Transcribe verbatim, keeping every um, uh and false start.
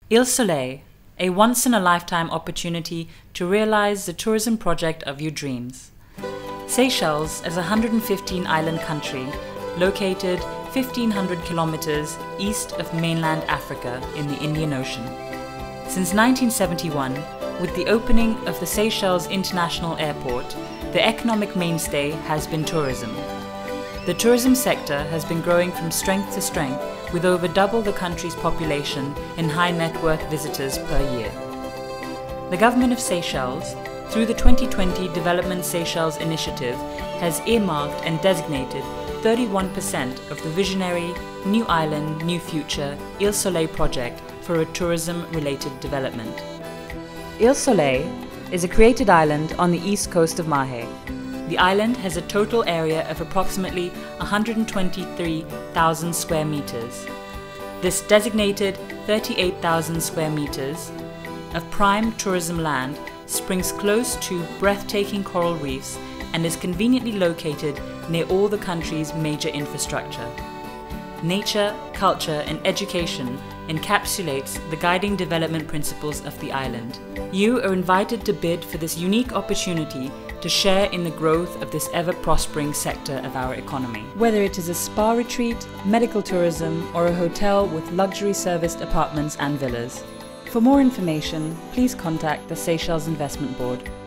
Île Soleil, a once-in-a-lifetime opportunity to realize the tourism project of your dreams. Seychelles is a one hundred fifteen island country located fifteen hundred kilometers east of mainland Africa in the Indian Ocean. Since nineteen seventy-one, with the opening of the Seychelles International Airport, the economic mainstay has been tourism. The tourism sector has been growing from strength to strength, with over double the country's population in high net worth visitors per year. The government of Seychelles, through the twenty twenty Development Seychelles Initiative, has earmarked and designated thirty-one percent of the visionary New Island, New Future Île Soleil project for a tourism-related development. Île Soleil is a created island on the east coast of Mahé. The island has a total area of approximately one hundred twenty-three thousand square meters. This designated thirty-eight thousand square meters of prime tourism land springs close to breathtaking coral reefs and is conveniently located near all the country's major infrastructure. Nature, culture and education encapsulates the guiding development principles of the island. You are invited to bid for this unique opportunity to share in the growth of this ever-prospering sector of our economy. Whether it is a spa retreat, medical tourism, or a hotel with luxury serviced apartments and villas. For more information, please contact the Seychelles Investment Board.